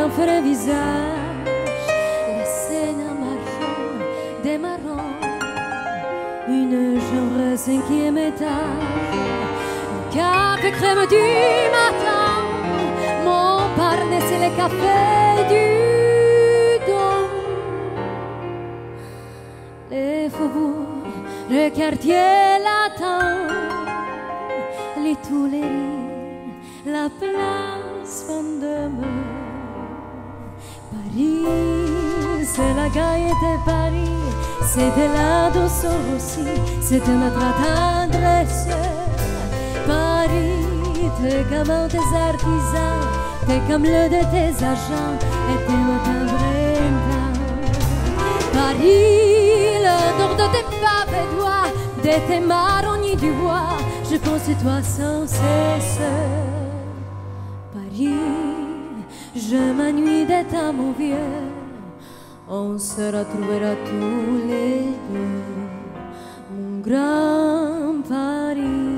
d'un vrai visage, la scène marchand démarrant, une chambre 5e étage, un café crème du matin, mon parnet c'est le café du don. Les faubourgs, le quartier latin, les Tuileries, la place Vendôme. Paris, c'est la gaieté Paris, c'est de la douceur aussi, c'est de notre tendresse. Paris, t'es comme tes artisans, t'es comme le de tes agents, et t'es notre printemps. Paris, l'odeur de tes pavés doigts, de tes marronniers du bois, je pense à toi sans cesse. Paris, je m'ennuie d'être à mon vieux, on se retrouvera tous les deux, mon grand Paris.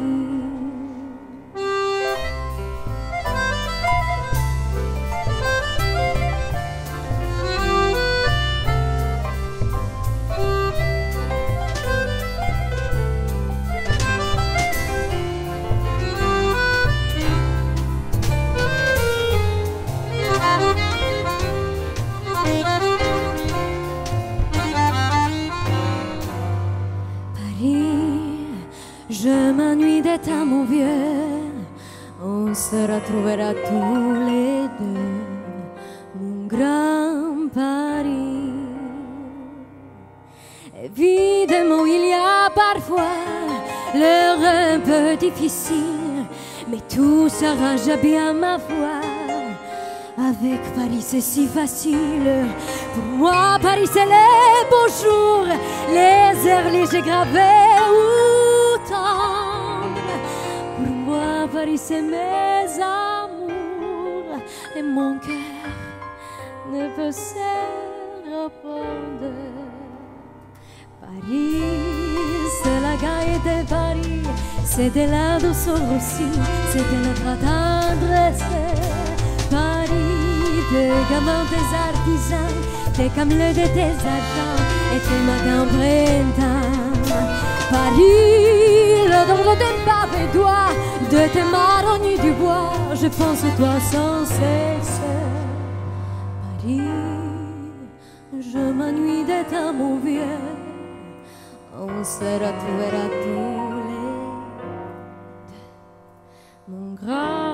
Je m'ennuie d'être à mon vieux, on se retrouvera tous les deux, mon grand Paris. Évidemment, il y a parfois l'heure un peu difficile, mais tout s'arrange bien ma foi. Avec Paris c'est si facile, pour moi Paris c'est les beaux jours, les airs légers gravés ou tendres. Pour moi Paris c'est mes amours, et mon cœur ne peut se répondre. Paris c'est la gaieté Paris, c'est de la douceur aussi, c'est de notre tendresse. Paris, t'es comme tes artisans, t'es comme le de tes agents, et t'es ma printemps. Paris, l'odeur de tes pavés doigts, de tes marronniers du bois, je pense à toi sans cesse. Paris, je m'ennuie d'être à mon vieux, on se retrouvera tous les deux, mon grand